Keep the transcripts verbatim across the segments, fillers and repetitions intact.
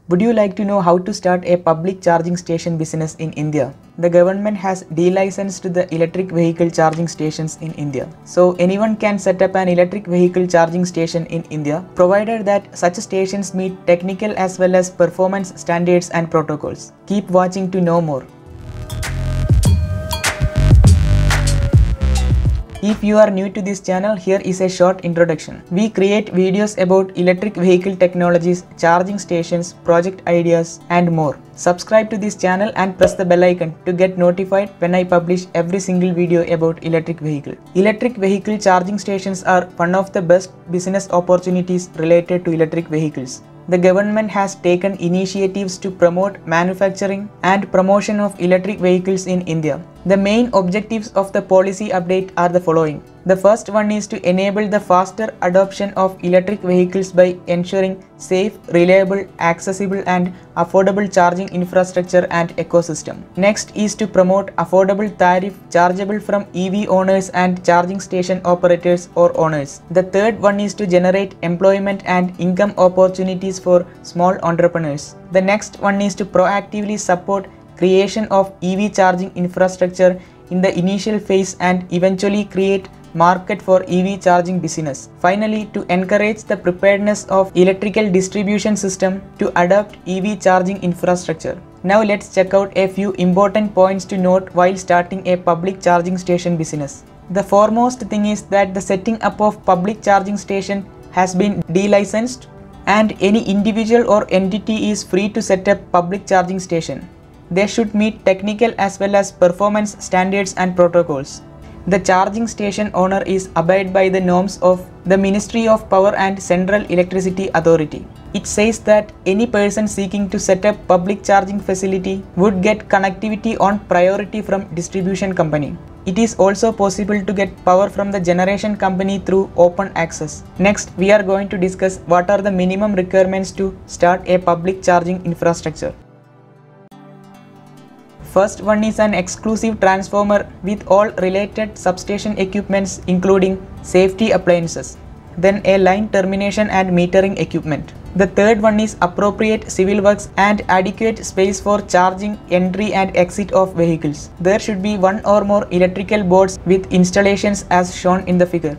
Would you like to know how to start a public charging station business in India? The government has de-licensed the electric vehicle charging stations in India. So anyone can set up an electric vehicle charging station in India, provided that such stations meet technical as well as performance standards and protocols. Keep watching to know more. If you are new to this channel, here is a short introduction. We create videos about electric vehicle technologies, charging stations, project ideas, and more. Subscribe to this channel and press the bell icon to get notified when I publish every single video about electric vehicle. Electric vehicle charging stations are one of the best business opportunities related to electric vehicles. The government has taken initiatives to promote manufacturing and promotion of electric vehicles in India. The main objectives of the policy update are the following. The first one is to enable the faster adoption of electric vehicles by ensuring safe, reliable, accessible and affordable charging infrastructure and ecosystem. Next is to promote affordable tariff chargeable from E V owners and charging station operators or owners. The third one is to generate employment and income opportunities for small entrepreneurs. The next one is to proactively support creation of E V charging infrastructure in the initial phase and eventually create market for E V charging business. Finally, to encourage the preparedness of electrical distribution system to adopt E V charging infrastructure. Now let's check out a few important points to note while starting a public charging station business. The foremost thing is that the setting up of public charging station has been de-licensed and any individual or entity is free to set up public charging station. They should meet technical as well as performance standards and protocols. The charging station owner is abide by the norms of the Ministry of Power and Central Electricity Authority. It says that any person seeking to set up public charging facility would get connectivity on priority from distribution company. It is also possible to get power from the generation company through open access. Next, we are going to discuss what are the minimum requirements to start a public charging infrastructure. First one is an exclusive transformer with all related substation equipments including safety appliances. Then a line termination and metering equipment. The third one is appropriate civil works and adequate space for charging entry and exit of vehicles. There should be one or more electrical boards with installations as shown in the figure.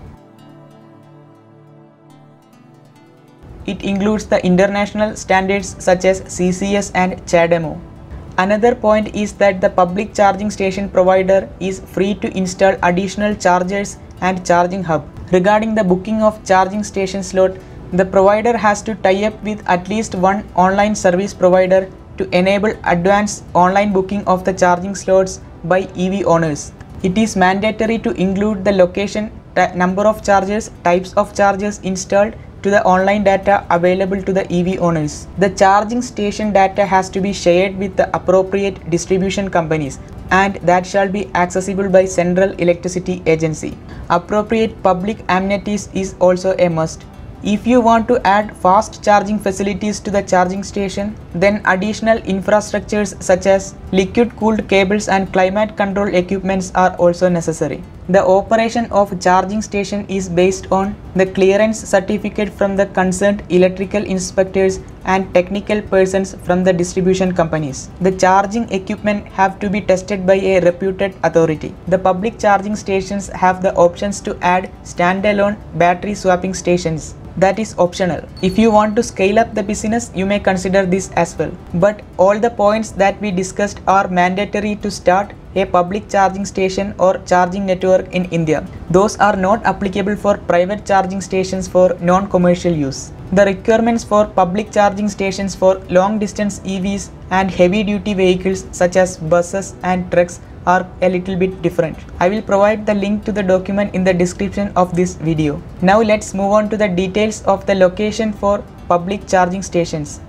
It includes the international standards such as C C S and CHAdeMO. Another point is that the public charging station provider is free to install additional chargers and charging hub. Regarding the booking of charging station slot, the provider has to tie up with at least one online service provider to enable advanced online booking of the charging slots by E V owners. It is mandatory to include the location, number of chargers, types of chargers installed to the online data available to the E V owners. The charging station data has to be shared with the appropriate distribution companies and that shall be accessible by Central Electricity Agency. Appropriate public amenities is also a must. If you want to add fast charging facilities to the charging station, then additional infrastructures such as liquid cooled cables and climate control equipments are also necessary. The operation of charging station is based on the clearance certificate from the concerned electrical inspectors and technical persons from the distribution companies. The charging equipment have to be tested by a reputed authority. The public charging stations have the options to add standalone battery swapping stations. That is optional. If you want to scale up the business, you may consider this as well. But all the points that we discussed are mandatory to start a public charging station or charging network in India. Those are not applicable for private charging stations for non-commercial use. The requirements for public charging stations for long distance E Vs and heavy duty vehicles such as buses and trucks are a little bit different. I will provide the link to the document in the description of this video. Now let's move on to the details of the location for public charging stations.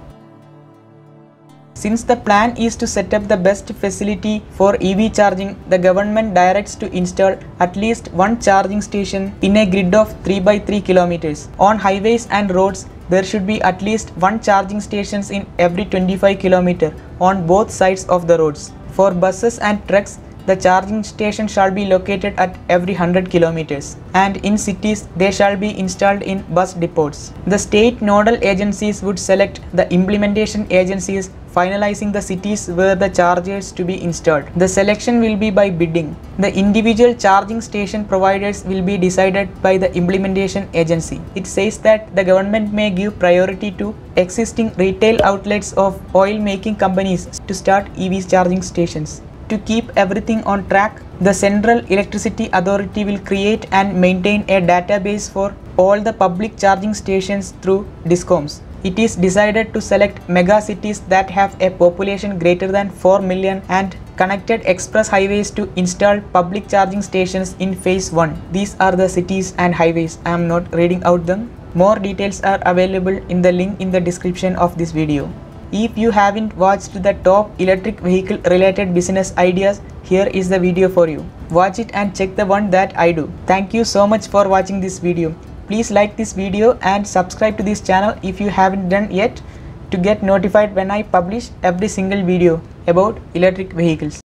Since the plan is to set up the best facility for E V charging, the government directs to install at least one charging station in a grid of three by three kilometers. On highways and roads, there should be at least one charging stations in every twenty-five kilometers on both sides of the roads. For buses and trucks, The charging station shall be located at every one hundred kilometers, and in cities they shall be installed in bus depots. The state nodal agencies would select the implementation agencies, finalizing the cities where the chargers to be installed. The selection will be by bidding. The individual charging station providers will be decided by the implementation agency. It says that the government may give priority to existing retail outlets of oil making companies to start E V charging stations. To keep everything on track, the Central Electricity Authority will create and maintain a database for all the public charging stations through DISCOMs. It is decided to select mega cities that have a population greater than four million and connected express highways to install public charging stations in phase one. These are the cities and highways. I am not reading out them. More details are available in the link in the description of this video. If you haven't watched the top electric vehicle related business ideas, here is the video for you. Watch it and check the one that I do. Thank you so much for watching this video. Please like this video and subscribe to this channel if you haven't done yet to get notified when I publish every single video about electric vehicles.